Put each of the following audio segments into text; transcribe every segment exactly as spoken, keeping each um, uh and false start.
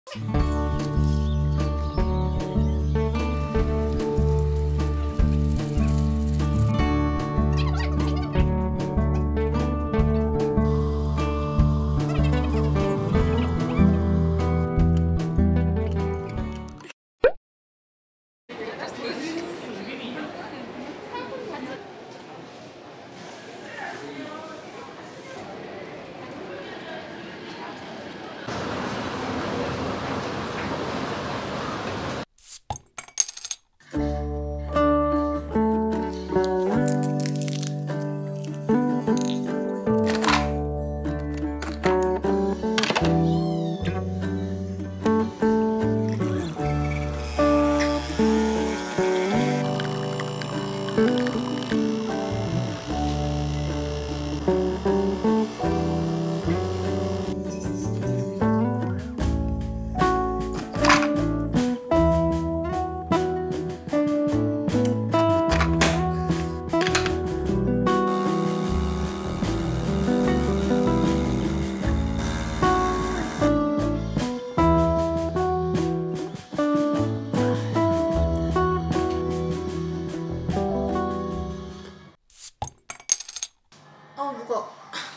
아 무거워.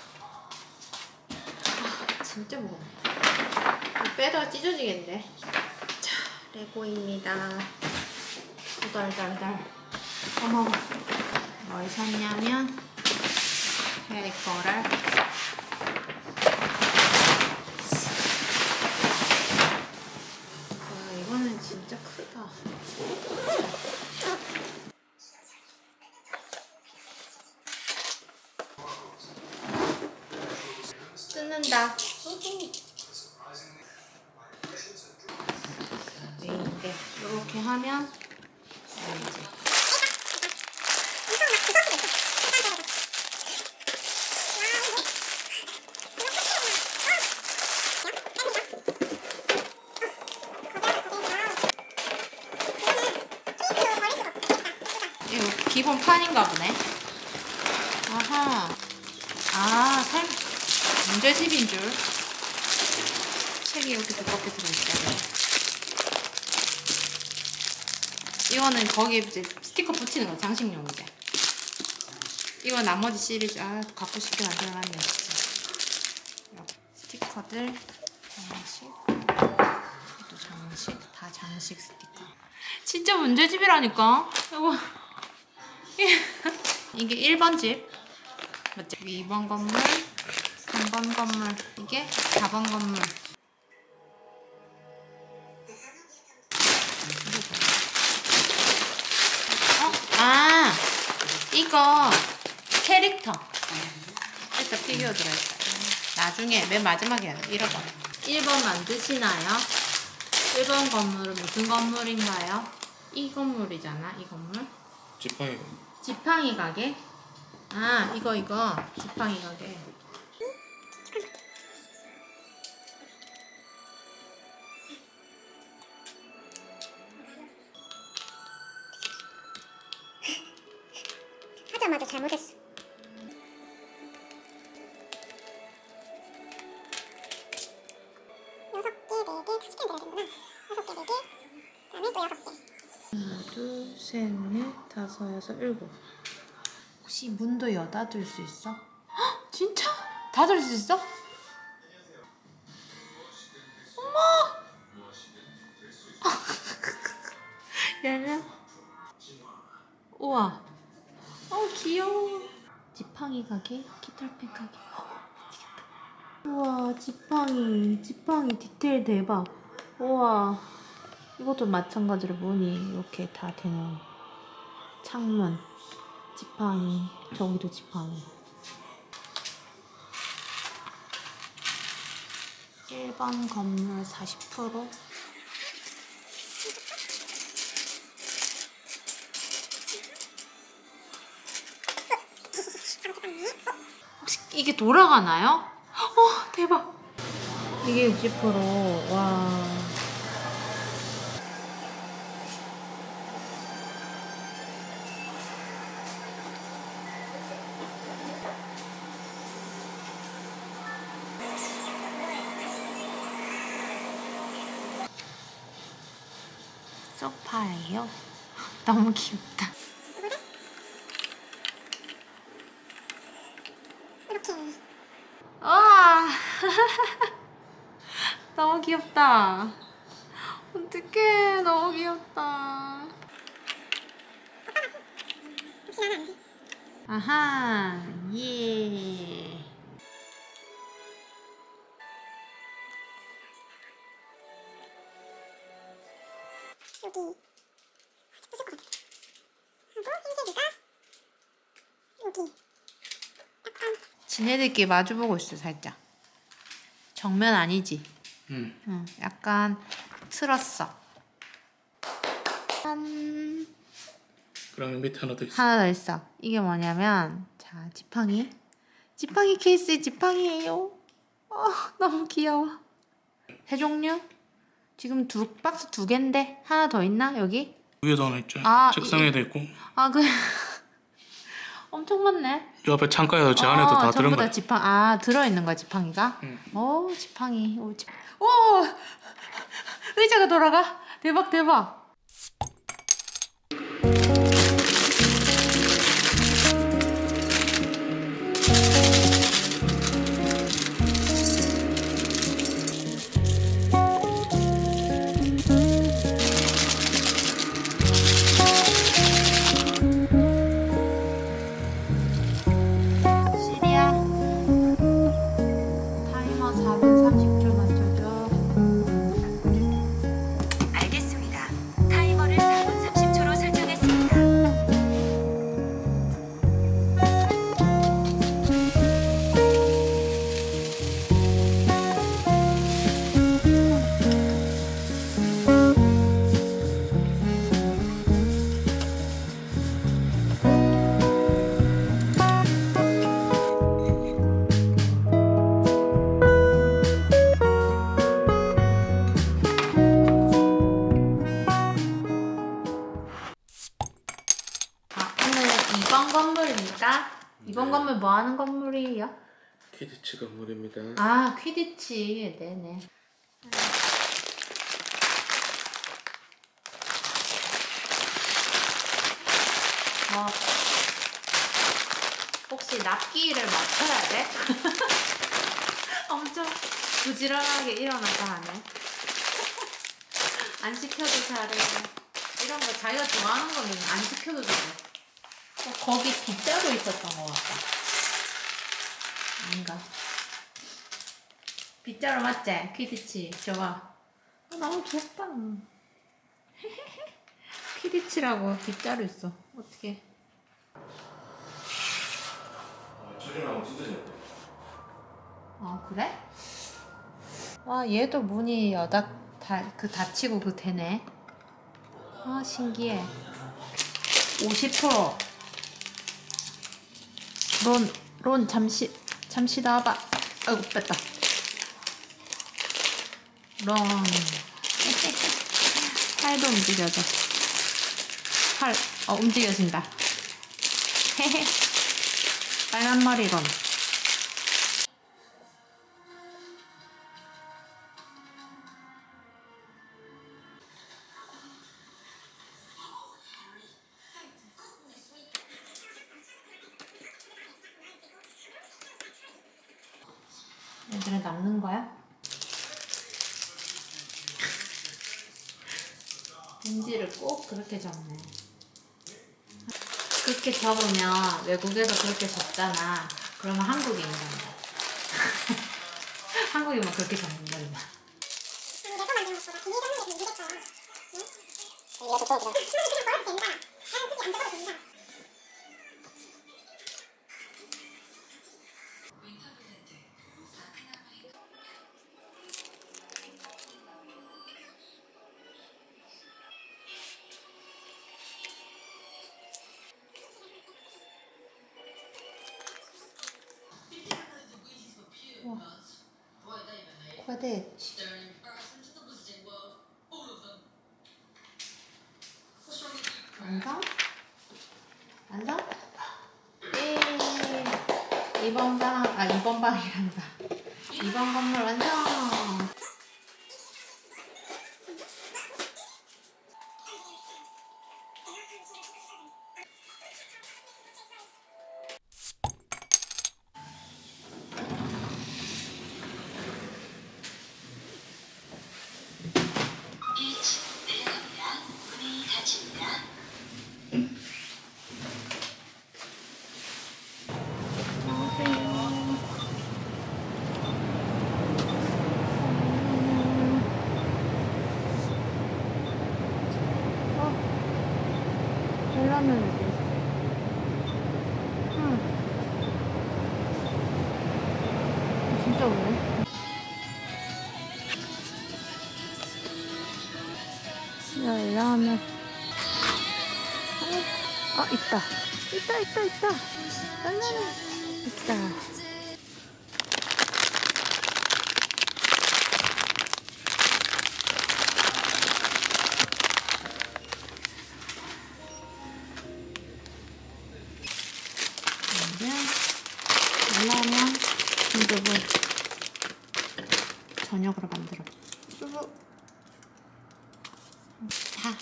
아, 진짜 무거워. 빼다가 찢어지겠네. 자, 레고입니다. 달달달. 어머, 뭘 샀냐면 캐릭터를 와, 이거는 진짜 크다. 뜯는다. 네, 이렇게 하면 이제 이거 기본 판인가 보네. 아하. 아, 삶 문제집인 줄. 책이 이렇게 두껍게 들어있어요. 이거는 거기에 이제 스티커 붙이는 거, 장식용이제. 이거 나머지 시리즈, 아, 갖고 싶게 만들어놨네, 진짜. 스티커들, 장식, 또 장식, 다 장식 스티커. 진짜 문제집이라니까? 이거. 이게 일 번 집. 맞지? 이 번 건물, 삼 번 건물, 이게 사 번 건물. 어? 아, 이거 캐릭터. 일단 피규어 들어있어요. 나중에 맨 마지막에 해야 돼. 일 번. 일 번 만드시나요? 일 번 건물은 무슨 건물인가요? 이 건물이잖아, 이 건물. 지팡이. 지팡이 가게? 아, 이거 이거 지팡이 가게. 하자마자 잘못했어. 여섯 개, 네 개, 다섯 개 들어야 되는구나. 여섯 개, 네 개, 그다음에 또 여섯 개. 하나, 둘, 셋, 넷, 다섯, 여섯, 일곱. 혹시 문도 여다 둘 수 있어? 헉, 진짜? 다 둘 수 있어? 어머! 열려? 우와. 어, 귀여워. 지팡이 가게, 깃털펜 가게. 어, 미치겠다. 우와, 지팡이. 지팡이 디테일 대박. 우와. 이것도 마찬가지로 문이 이렇게 다 되는 창문. 지팡이, 저기도 지팡이. 일 번 건물 사십 퍼센트. 혹시 이게 돌아가나요? 어, 대박. 이게 육십 퍼센트. 와. 소파예요. 너무 귀엽다. 이렇게. 와 너무 귀엽다. 어떡해, 너무 귀엽다. 혹시 나는 안 돼. 아하, 예. 여기. 예쁠 것 같아. 하고 흰색이가 여기. 약간 지네들끼리 마주보고 있어, 살짝. 정면 아니지? 응. 응, 약간 틀었어. 짠. 그럼 밑에 하나 더 있어. 하나 더 있어. 이게 뭐냐면, 자, 지팡이. 지팡이 케이스의 지팡이에요. 어, 너무 귀여워. 세 종류? 지금 두 박스 두 개인데 하나 더 있나 여기? 위에도 하나 있죠. 아, 책상 위에도 있고. 아, 그 엄청 많네. 요 앞에 창가에도 제 안에도 다 들은 전부 거야. 다 지팡. 아, 들어 있는 거야 지팡이가? 응. 오, 지팡이. 오, 지... 오! 의자가 돌아가. 대박 대박. 시리아. 타이머 사 분 삼십 초 맞춰줘. 알겠습니다. 타이머를 사 분 삼십 초로 설정했습니다. 아, 오늘 이 번 건물입니까? 이번 건물 뭐 하는 건물이에요? 키드치 건물입니다. 아, 퀴디치. 네네. 뭐, 혹시 납기를 맞춰야 돼? 엄청 부지런하게 일어나서 하네. 안 시켜도 잘해. 이런 거 자기가 좋아하는 거는 안 시켜도 돼. 어, 거기 빗자루 있었던 것 같다. 아닌가? 빗자루 맞지? 퀴디치. 저거. 아, 너무 귀엽다. 퀴디치라고 빗자루 있어. 어떻게? 저렴하고 진짜 좋다. 아, 그래? 와, 얘도 문이 여닫, 다, 그 닫히고 그 되네. 아, 신기해. 오십 퍼센트. 론, 론, 잠시, 잠시 나와봐. 아이고, 뺐다. 론. 팔도 움직여져. 팔, 어, 움직여진다. 헤헤. 빨간 머리 론. 얘들은 남는 거야? 인지를 꼭 그렇게 적네. 그렇게 적으면 외국에서 그렇게 적잖아. 그러면 한국인인 거야. 한국이면 그렇게 적는 거야. 내가 만든 것보다 비닐을 하는 게 더 유리겠다. 응? 내가 더 좋아. 그냥 먹어도 된다. 나는 굳이 안 적어도 된다. 쿼데치. 완성? 완성? 예. 이번 방, 아, 이번 방이란다. 이번 건물 완성! 하늘에도. 응. 진짜 오네. 열라면. 어, 아, 있다. 있다, 있다, 있다. 열라면. 있다. 열라면 순두부 저녁으로 만들어. 수부. 다.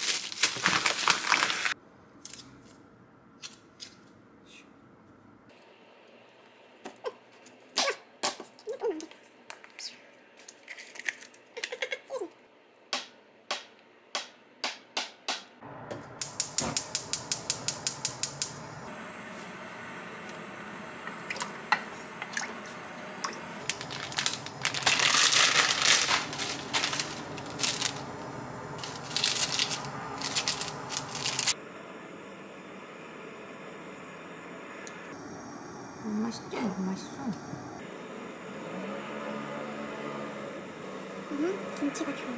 너무 맛있지? 너무 맛있어. 응? 김치가 좋아.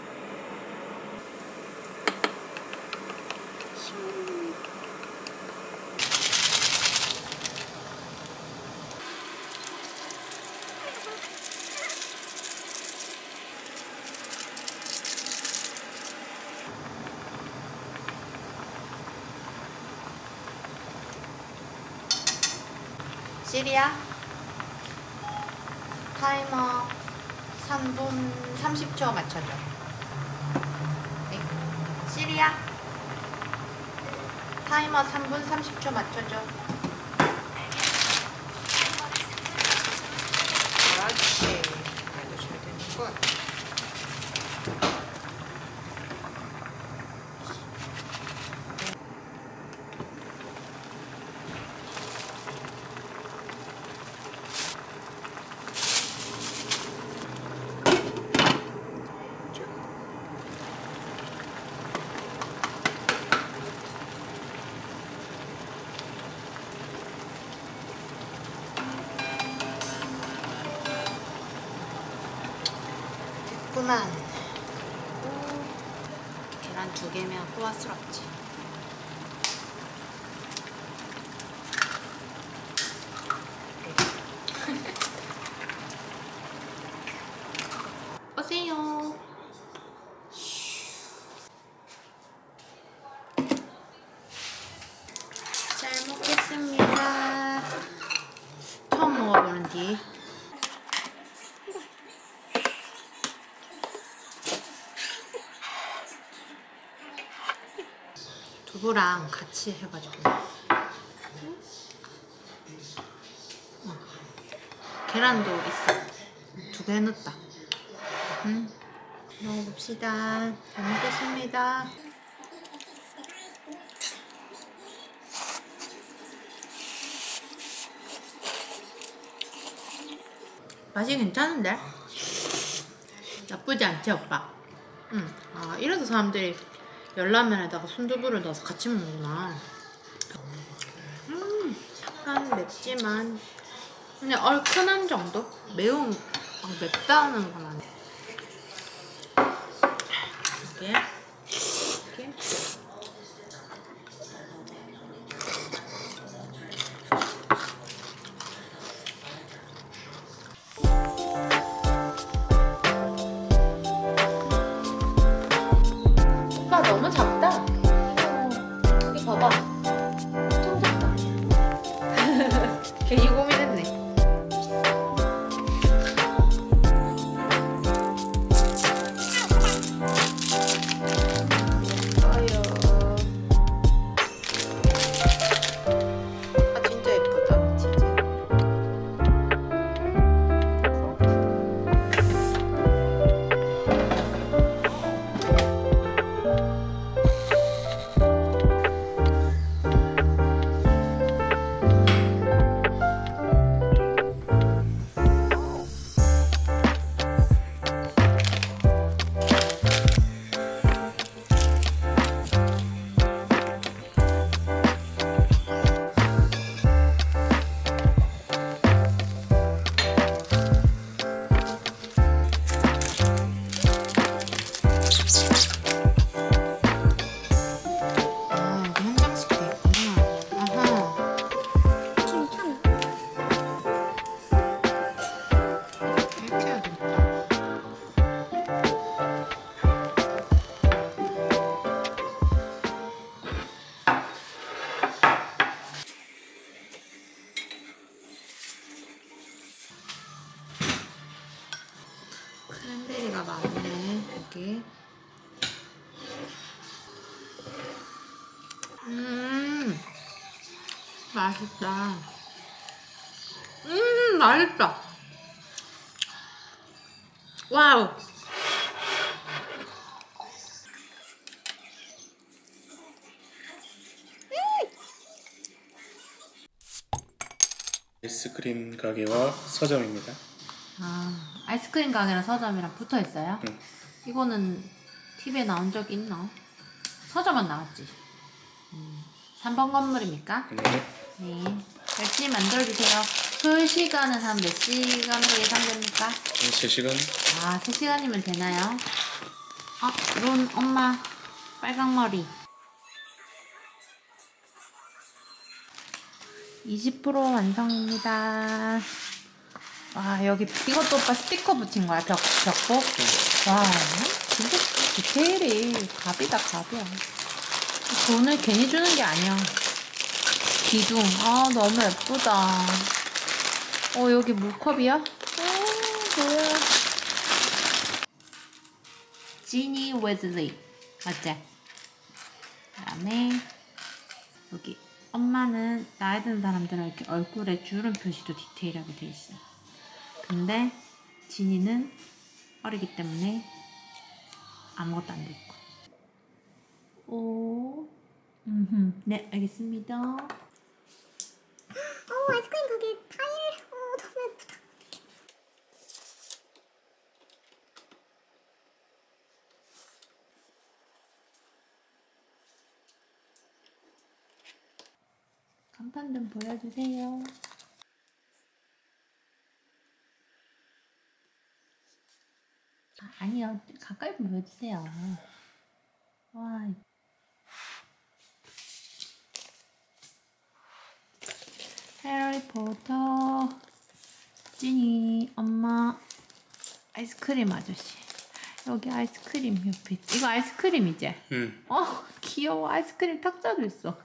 시리야 타이머 삼 분 삼십 초 맞춰줘. 네. 시리야 타이머 삼 분 삼십 초 맞춰줘. 그렇지. 그래도 잘 되는군. 됐구만. 계란 두 개면 호화스럽지. 오세요. 잘 먹겠습니다. 처음 먹어보는 뒤. 두부랑 같이 해가지고. 어. 계란도 있어. 두 개 해놨다. 음. 먹어봅시다. 잘 먹겠습니다. 맛이 괜찮은데? 나쁘지 않지, 오빠? 응. 아, 이래서 사람들이 열라면에다가 순두부를 넣어서 같이 먹는구나. 음, 약간 맵지만 그냥 얼큰한 정도? 매운, 막 맵다는 건 아니야. 이렇게 이렇게 오빠 너무 작다. 여기 봐봐. 엄청 작다. 괜히 고민했네. 아, 여기 한 장씩 돼 있구나. 아하. 괜찮아. 이렇게 해야 되겠다. 크랜베리가 많네, 여기. 음, 맛있다. 음, 맛있다. 와우. 아이스크림 가게와 서점입니다. 아, 아이스크림 가게랑 서점이랑 붙어 있어요? 응. 이거는 티비에 나온 적이 있나? 서점은 나왔지. 음, 삼 번 건물입니까? 네. 네. 열심히 만들어주세요. 그 시간은 한 몇 시간으로 예상됩니까? 세 시간. 아, 세 시간이면 되나요? 아, 론 엄마 빨강머리 이십 퍼센트 완성입니다. 와, 여기 이것도 오빠 스티커 붙인 거야? 벽, 벽복? 와, 진짜 디테일이 갑이다, 갑이야. 돈을 괜히 주는 게 아니야. 기둥. 아, 너무 예쁘다. 어, 여기 물컵이야? 아, 뭐야. 지니 웨즐리. 맞지? 그 다음에, 여기. 엄마는 나이 든 사람들은 이렇게 얼굴에 주름 표시도 디테일하게 돼 있어. 근데, 지니는 어리기 때문에 아무것도 안 돼 있고. 오. 음흠. 네, 알겠습니다. 어, 아이스크림 가게 타일. 어, 너무 예쁘다. 간판 좀 보여주세요. 아, 아니요. 가까이 보여주세요. 와. 해리포터, 지니, 엄마, 아이스크림 아저씨. 여기 아이스크림 옆에. 이거 아이스크림이지? 응. 어, 귀여워. 아이스크림 탁자도 있어.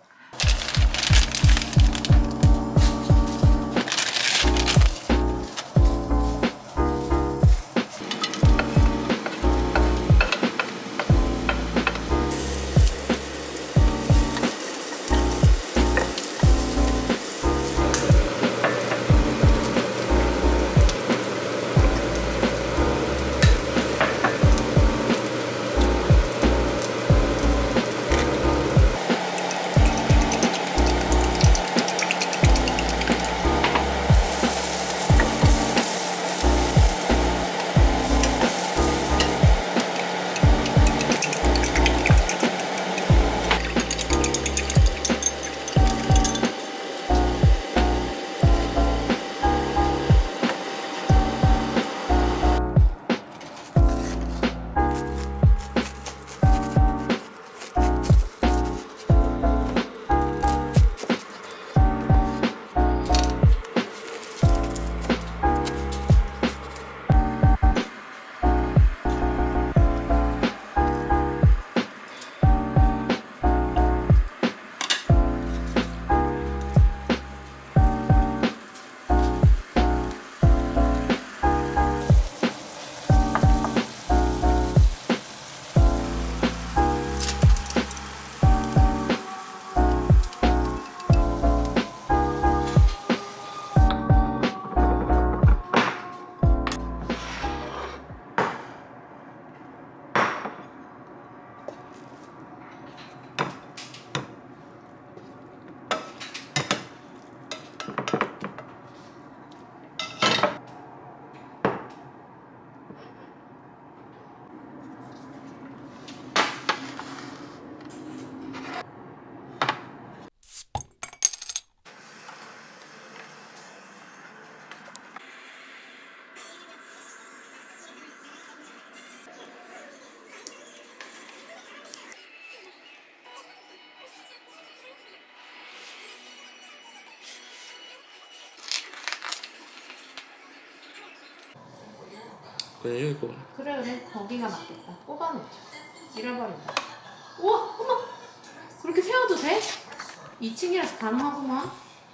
그래요 이거. 그래 그래 거기가 맞겠다. 꼽아놓자. 잃어버린다. 우와 어머 그렇게 세워도 돼? 이 층이라서 가능하구만.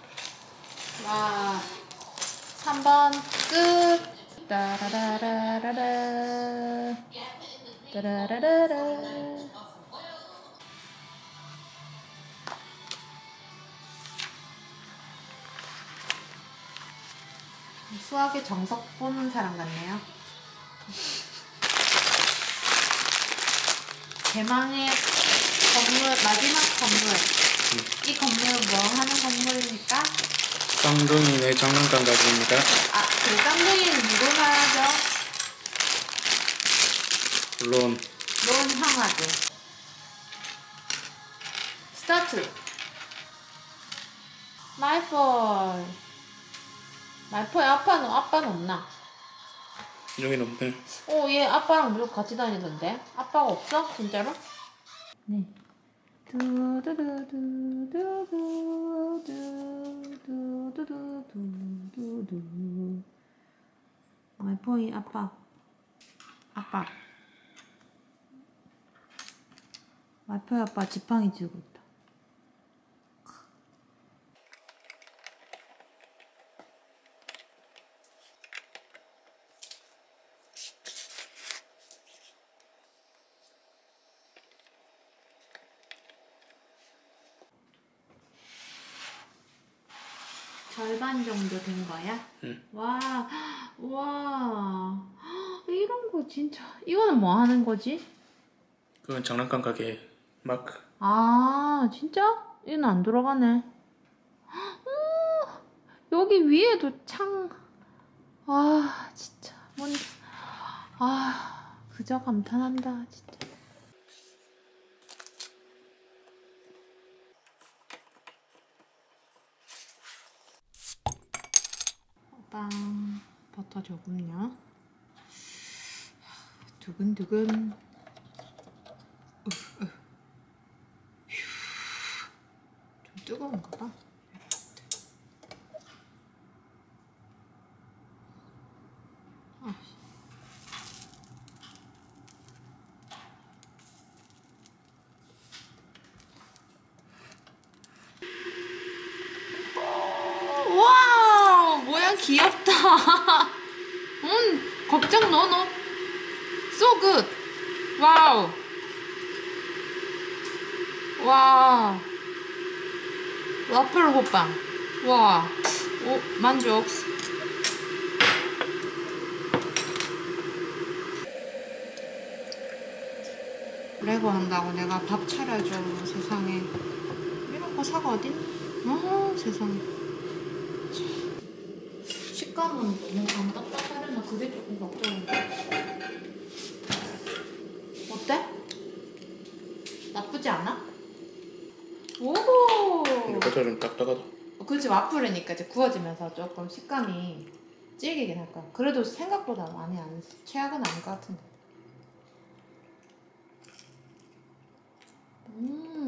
와 삼 번 끝. 따라라라라라 따라라라라. 수학의 정석 보는 사람 같네요. 대망의 건물, 마지막 건물. 이 건물은 뭐 하는 건물입니까? 쌍둥이네 장난감 가게입니다. 아, 그 쌍둥이는 누굴 말하죠? 론. 론 형아들. 스타트. 마이폴. 마이폴 아빠는, 아빠는 없나? 여긴 없네. 어, 얘 아빠랑 무조건 같이 다니던데? 아빠가 없어? 진짜로? 네. 두두두두두두두두두두두두. 마이폴이 아빠. 아빠. 마이폴 아빠 지팡이 쥐고 있다. 절반 정도 된 거야? 응. 와, 와, 이런 거 진짜. 이거는 뭐 하는 거지? 그건 장난감 가게 마크. 아, 진짜? 얘는 안 돌아가네. 오, 여기 위에도 창. 아, 진짜. 뭔, 아, 그저 감탄한다, 진짜. 빵. 버터 조금요. 두근두근. 좀 뜨거운가 봐. 아. 와 모양 귀엽다. 음 걱정 노노. So good. 와우. 와. 와플 호빵. 와. 오 만족. 레고 한다고 내가 밥 차려줘. 세상에 이런 거 사고 어딨? 어 세상에. 식감은 너무 안 딱딱하려나 그게 조금 걱정인데. 어때? 나쁘지 않아? 오. 버터는 딱딱하다. 그렇지 와플이니까 이제 구워지면서 조금 식감이 질기긴 할 거야. 그래도 생각보다 많이 안 최악은 아닐 것 같은데. 음.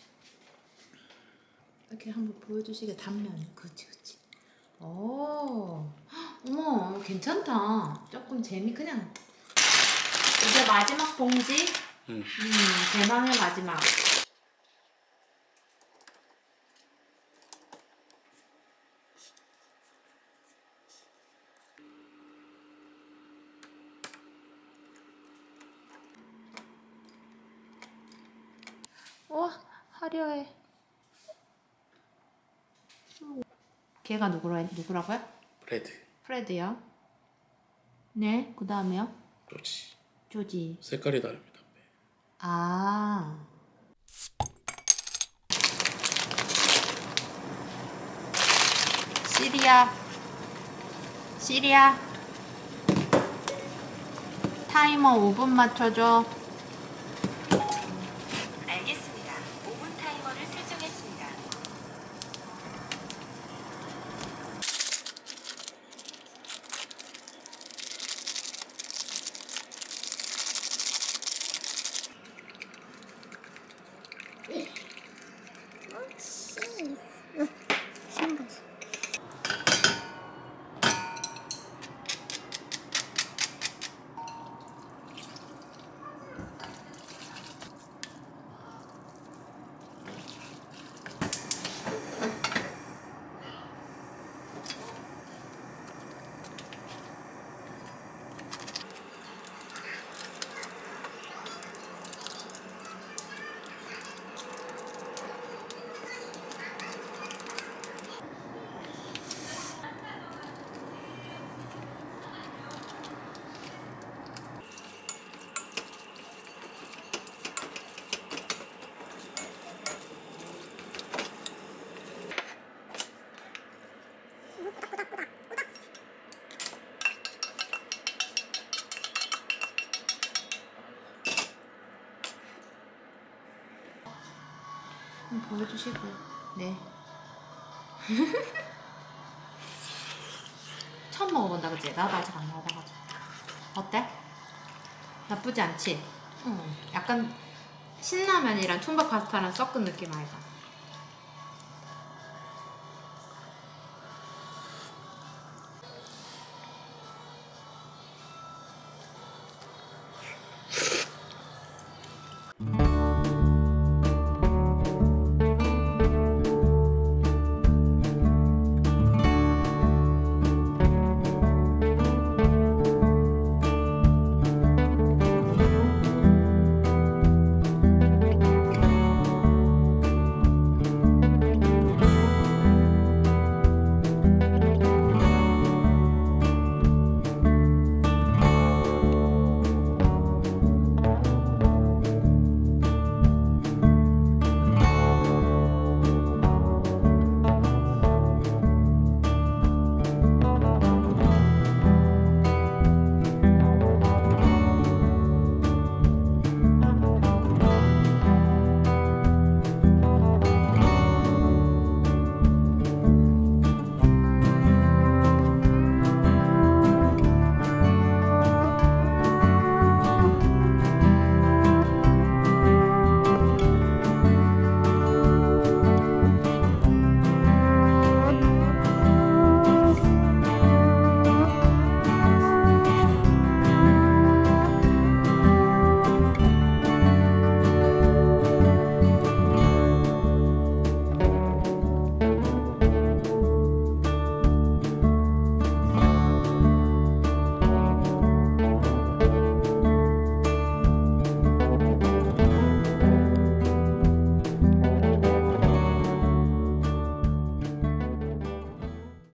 이렇게 한번 보여주시게 단면. 그렇지 그렇지. 오. 어머 괜찮다. 조금 재미 그냥. 이제 마지막 봉지. 응. 음 대망의 마지막. 와 화려해. 걔가 누구라 누구라고요? 브레드. 프레드요. 네, 그 다음에요. 조지. 조지. 색깔이 다릅니다. 아. 시리아. 시리아. 타이머 오 분 맞춰줘. 알겠습니다. 오 분 타이머를 설정했습니다. 한번 보여주시고요. 네. 처음 먹어본다 그치? 나도 아직 안 먹어봐가지고. 어때? 나쁘지 않지? 응. 약간 신라면이랑 총각 파스타랑 섞은 느낌 아이가?